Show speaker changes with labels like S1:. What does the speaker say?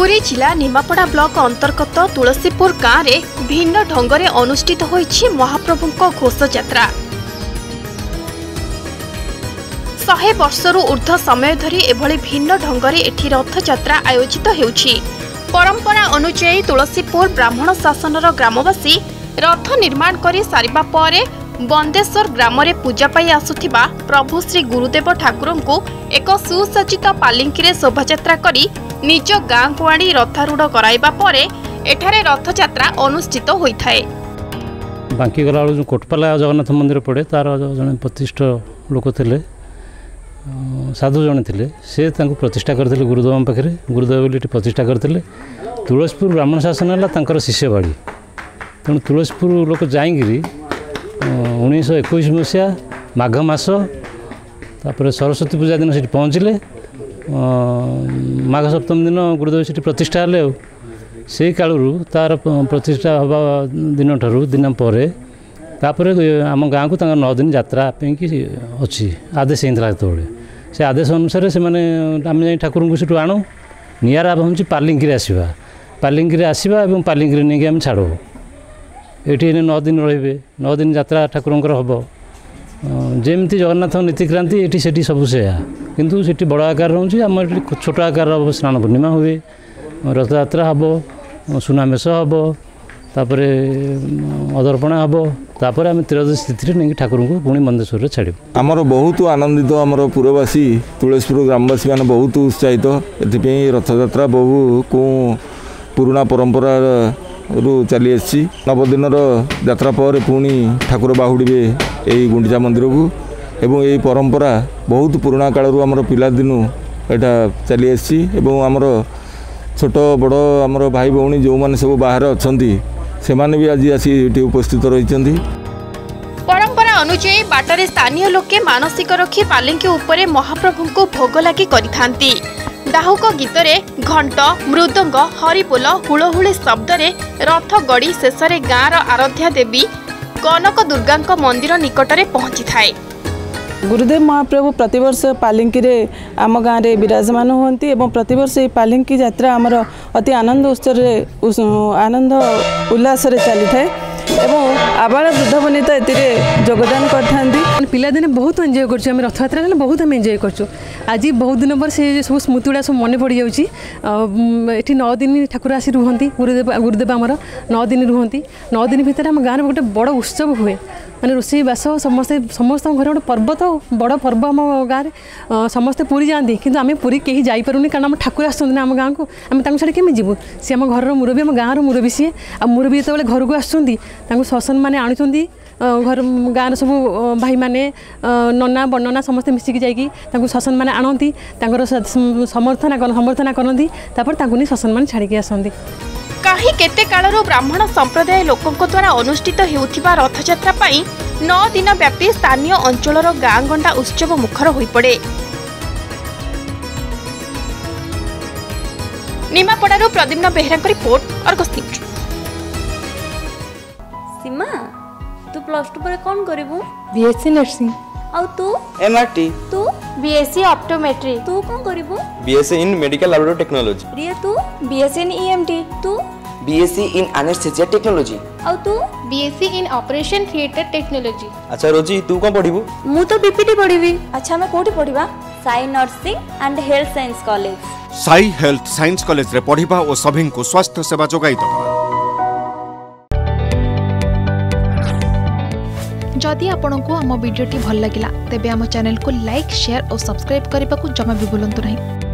S1: पुरी जिला निमापड़ा ब्लॉक अंतर्गत तुलसीपुर गाँव में भिन्न ढंगरे अनुष्ठित होइछि महाप्रभुंको घोष यात्रा। 100 वर्षरू ऊर्ध्व समय धरी एभली भिन्न ढंगरे एठी रथ यात्रा आयोजित हेउछि। परंपरा अनुसार तुलसीपुर ब्राह्मण शासनर ग्रामवासी रथ निर्माण करी सारिबा परे बंदेश्वर ग्राम रे पूजा पाई आसुथिबा प्रभु श्री गुरुदेव ठाकुर को एक सुसज्जित पालिंकी शोभायात्रा करी निज गाँ को आनी रथारूढ़ कराइबा परे एठारे रथ यात्रा अनुष्ठित होइथाए।
S2: बांकी गला जो कोटपाला जगन्नाथ मंदिर पड़े तार जड़े प्रतिष्ठ लोक थे साधु जड़े थे से प्रतिष्ठा करते गुरुदेव पाखे गुरुदेव बोली प्रतिष्ठा करते। तुलसीपुर ब्राह्मण शासन है शिष्य बाड़ी तेणु तुलसीपुर लोक जाइंगिरी 1921 मसीहा माघ मास तापर सरस्वती पूजा दिन से पहुँचले। माघ सप्तमी दिन गुरुदेव से प्रतिष्ठा हेले से कालू तार प्रतिष्ठा हवा दिन ठारू दिन पर आम गाँव को 9 दिन यात्रा अच्छी आदेश होता से आदेश अनुसार से आम जा ठाकुर को सीटू आणु निरा हूँ पालिंकी आसवा पालिंकी आसवा और पालिंकी नहीं आम छाड़ू ये 9 दिन रे 9 दिन यात्रा ठाकुर हम जमती जगन्नाथ नीतिक्रांति ये से सब से किंतु से बड़ आकार रोचे आम छोट आकार स्नान पूर्णिमा हुए रथ यात्रा हम सुनामेश हम तापर अदर्पणा हम तापर आम त्रयोदशी तिथि नहीं ठाकुर को पुणी बंदेश्वर छाड़
S3: आमर बहुत आनंदित आमर पुरवासी तुलसीपुर ग्रामवासी मैंने बहुत उत्साहित ये रथ यात्रा बहु को पुराणा परंपरा रू चली आसी 9 दिन यात्रा पर पुणी ठाकुर बाहुड़े यही गुंडीचा मंदिर को एवं यही परंपरा बहुत पुराणा कालू आमर पिलादिनु यहाँ चली आसी आमर छोट बड़ आमर भाई भौणी जो मैंने सब बाहर अच्छा से भी आज आसी उपस्थित रही।
S1: परंपरा अनुसार बाटरे स्थानीय लोके मानसिक रखी पालिंकी उपरे महाप्रभु को भोग लगी करिथांती। डाहुक गीत रे घंट मृदंग हरिबोल हुलहुली शब्द रे रथ गड़ी शेष रे गाँव आराध्या देवी कनक दुर्गा मंदिर निकटरे पहुंची थाए।
S4: गुरुदेव महाप्रभु प्रतिवर्ष पालिंकी रे आम गाँव में विराजमान होती और प्रतिवर्ष ये पालिंकी यात्रा आमर अति आनंद उत्सव आनंद उल्लास चली थाए एवं आबाल वृद्ध वनिता योगदान करते।
S5: पिलादिने बहुत एंजय कर रथ यात्रा बहुत आम एंजय कर आज बहुत दिन पर से सब स्मृति गुड़ा सब मन पड़ जाऊँगी। 9 दिन ठाकुर आसी रुहती गुरुदेव आमर 9 दिन रुहती 9 दिन भितर आम गाँव में गोटे बड़ उत्सव हुए माने रोषई बास समस्त घर गोटे पर्व तो बड़ पर्व आम गाँव में समस्ते पूरी जाती किंतु आम पूरी कहीं जापरूनी कारण आम ठाकुर आसना आम गाँव को आम छाड़ी केमी जीवु सी आम घर मुरबी आम गाँव मुरबी सी आ मुरबी जो घर को आसुँच शासन मैंने आणुंट घर गाँव सब भाई मैंने नना बर्णना समस्ते मिसिकी जाकि शासन मैंने आणती समर्थना करती नहीं शासन मैंने छाड़ी आसती।
S1: कहीं केते कालरू ब्राह्मण संप्रदाय लोकों द्वारा अनुष्ठित हेउथिबा रथयात्रा पाई 9 दिन व्यापी स्थानीय अंचलर गाँ गंडा उत्सव मुखर होई पड़े। निमापड़ारू Pradyumna Behera report Argus news.
S6: सीमा तू +2 पर कौन करिवु?
S7: BSc nursing.
S6: और तू?
S7: एमआरटी।
S6: तू?
S7: BSc optometry.
S6: तू कौन करिवु?
S8: BSc in medical laboratory technology.
S6: Priya तू?
S7: BSc in EMT.
S6: तू?
S7: BSc in anaesthesia technology.
S6: और तू?
S7: BSc in operation theatre technology.
S8: अच्छा रोजी तू कौन पढ़िबु?
S6: मु तो बीपीटी पढ़िबी। अच्छा मैं कोठी पढ़िबा? Sai nursing and health science college.
S9: Sai health science college रे पढ़िबा और सभी को स्वास्थ्य सेवा जोगाई दबा।
S10: जदि आपंक आम भिडी भल लगा तेब आम चैनल को लाइक शेयर और सब्सक्राइब करने को जमा भी भूलु नहीं।